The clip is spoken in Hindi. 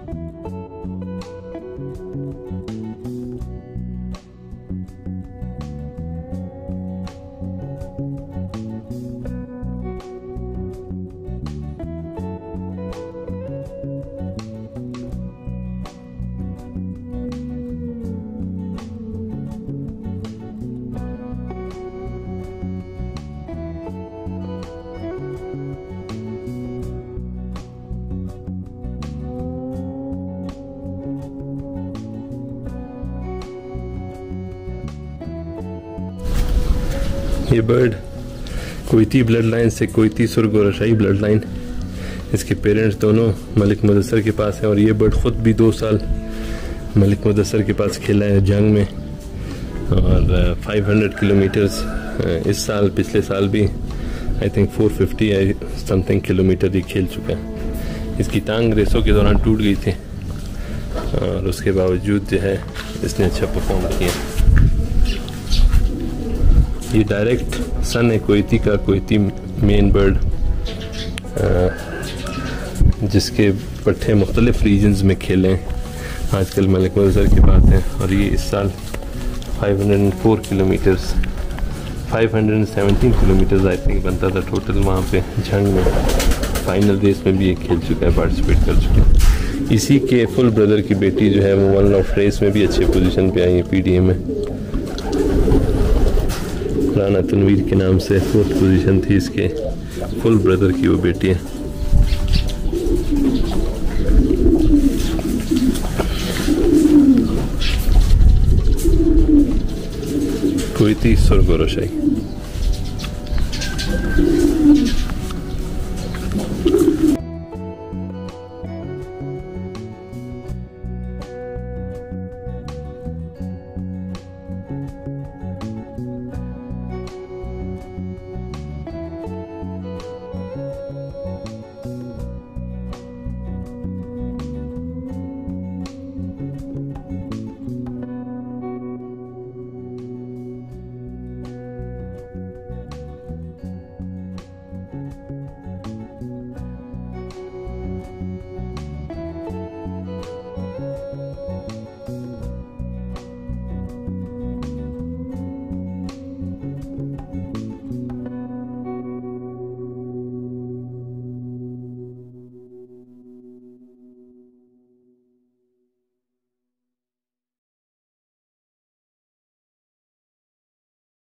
ये बर्ड कोयती ब्लड लाइन से कोयती सुरगोरशाही ब्लड लाइन, इसके पेरेंट्स दोनों मलिक मुदस्सर के पास हैं। और ये बर्ड ख़ुद भी 2 साल मलिक मुदस्सर के पास खेला है जंग में, और 500 किलोमीटर्स इस साल, पिछले साल भी आई थिंक 450 समथिंग किलोमीटर ये खेल चुका है। इसकी टांग रेसों के दौरान टूट गई थी और उसके बावजूद जो है इसने अच्छा परफॉर्म किया। ये डायरेक्ट सन है कोयती का, कोयती मेन बर्ड, जिसके पट्टे मुख्तलिफ रीजन्स में खेले हैं, आजकल मलिक मुदस्सर की बात है। और ये इस साल 504 किलोमीटर्स 517 किलोमीटर्स आई थिंक बनता था टोटल वहाँ पे जंग में। फाइनल रेस में भी ये खेल चुका है, पार्टिसिपेट कर चुका है। इसी के फुल ब्रदर की बेटी जो है वो वन ऑफ रेस में भी अच्छे पोजीशन पे आई है PDA में। राना तनवीर के नाम से 4th पोजीशन थी इसके फुल ब्रदर की वो बेटी है। कोयती सुरगोरशाही।